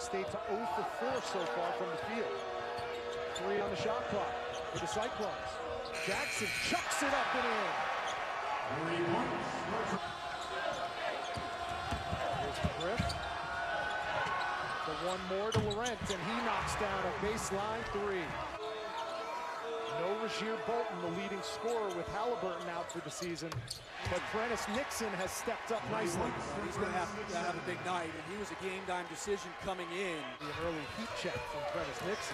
State to 0 for 4 so far from the field. 3 on the shot clock for the Cyclones. Jackson chucks it up and in. Here's Griff. The one more to Laurent, and he knocks down a baseline 3. No Rasheer Bolton, the leading scorer with Halliburton out for the season, but Prentice Nixon has stepped up nicely. He's going to have a big night, and he was a game-time decision coming in. An early heat check from Prentice Nixon.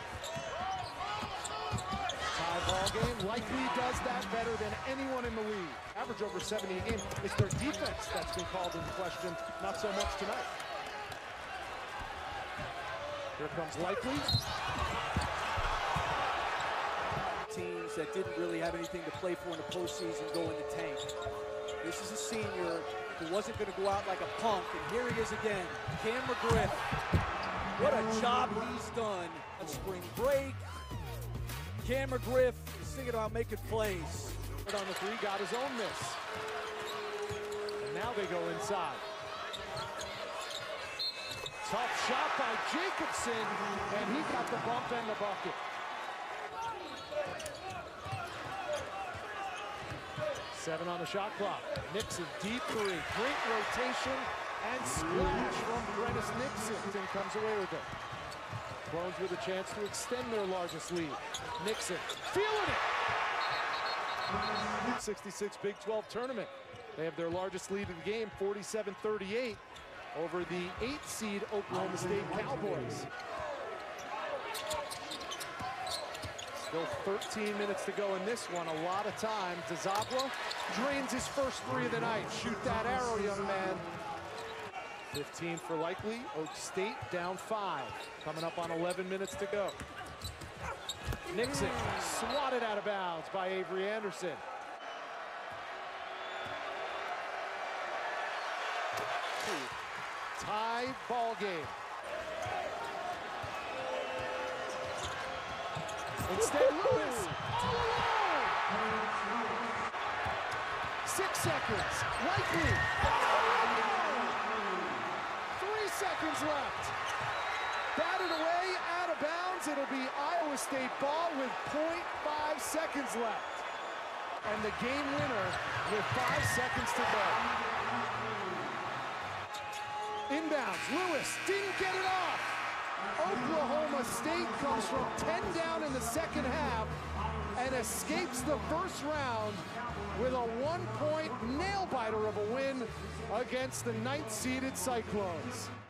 Tie ball game. Likely does that better than anyone in the league. Average over 70 a game. It's their defense that's been called into question, not so much tonight. Here comes Likely. Teams that didn't really have anything to play for in the postseason go in the tank. This is a senior who wasn't going to go out like a punk, and here he is again. Cam McGriff. What a job he's done on spring break. Cam McGriff is thinking about making plays. But on the 3, got his own miss. And now they go inside. Tough shot by Jacobson, and he got the bump and the bucket. 7 on the shot clock. Nixon, deep 3. Great rotation and splash from Prentice Nixon. And comes away with it. Clones with a chance to extend their largest lead. Nixon, feeling it! 66 Big 12 tournament. They have their largest lead in the game, 47-38, over the 8th seed Oklahoma State Cowboys. Still 13 minutes to go in this one, a lot of time. Dzabla drains his first 3 of the night. Shoot that arrow, young man. 15 for Likely. Oak State down 5. Coming up on 11 minutes to go. Nixon swatted out of bounds by Avery Anderson. Tie ball game. Instead, Lewis all alone. 6 seconds. Likely. 3 seconds left. Batted away, out of bounds. It'll be Iowa State ball with 0.5 seconds left. And the game winner with 5 seconds to go. Inbounds. Lewis didn't get it off. Oklahoma State comes from 10 down in the second half and escapes the first round with a 1-point nail-biter of a win against the 9th-seeded Cyclones.